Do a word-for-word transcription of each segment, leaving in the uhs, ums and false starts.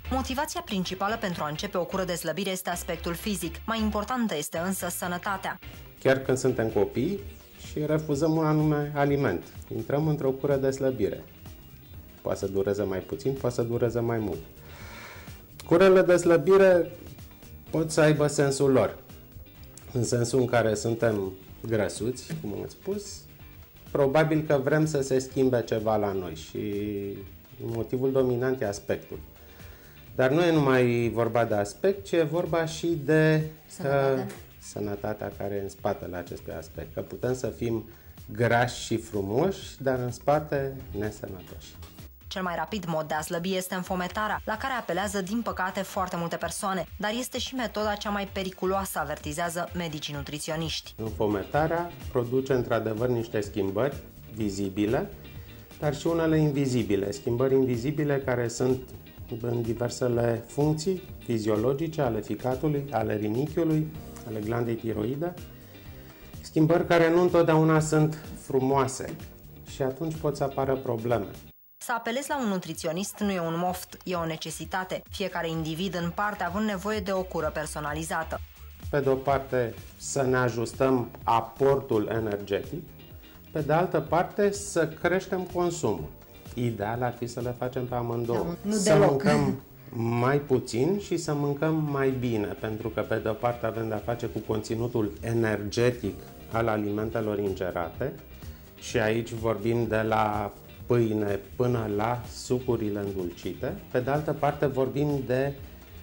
Motivația principală pentru a începe o cură de slăbire este aspectul fizic. Mai importantă este însă sănătatea. Chiar când suntem copii și refuzăm un anume aliment, intrăm într-o cură de slăbire. Poate să dureze mai puțin, poate să dureze mai mult. Curele de slăbire pot să aibă sensul lor. În sensul în care suntem grăsuți, cum am spus, probabil că vrem să se schimbe ceva la noi și motivul dominant e aspectul. Dar nu e numai vorba de aspect, ci e vorba și de Sănătate. uh, sănătatea care e în spatele acestui aspect. Că putem să fim grași și frumoși, dar în spate nesănătoși. Cel mai rapid mod de a slăbi este înfometarea, la care apelează, din păcate, foarte multe persoane, dar este și metoda cea mai periculoasă, avertizează medicii nutriționiști. Înfometarea produce într-adevăr niște schimbări vizibile, dar și unele invizibile. Schimbări invizibile care sunt în diversele funcții fiziologice ale ficatului, ale rinichiului, ale glandei tiroide. Schimbări care nu întotdeauna sunt frumoase și atunci pot să apară probleme. Să apelezi la un nutriționist nu e un moft, e o necesitate, fiecare individ în parte având nevoie de o cură personalizată. Pe de o parte să ne ajustăm aportul energetic, pe de altă parte să creștem consumul. Ideal ar fi să le facem pe amândouă. Nu să deloc. mâncăm mai puțin și să mâncăm mai bine, pentru că pe de o parte avem de-a face cu conținutul energetic al alimentelor ingerate și aici vorbim de la pâine până la sucurile îndulcite. Pe de altă parte vorbim de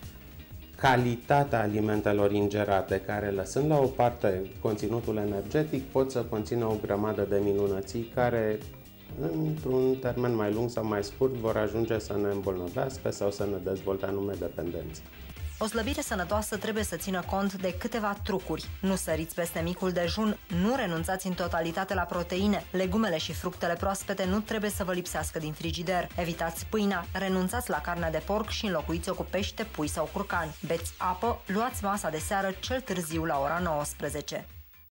calitatea alimentelor ingerate, care lăsând la o parte conținutul energetic, pot să conțină o grămadă de minunății care într-un termen mai lung sau mai scurt vor ajunge să ne îmbolnăvească sau să ne dezvolte anume dependențe. O slăbire sănătoasă trebuie să țină cont de câteva trucuri. Nu săriți peste micul dejun, nu renunțați în totalitate la proteine, legumele și fructele proaspete nu trebuie să vă lipsească din frigider. Evitați pâinea, renunțați la carnea de porc și înlocuiți-o cu pește, pui sau curcan. Beți apă, luați masa de seară cel târziu la ora nouăsprezece.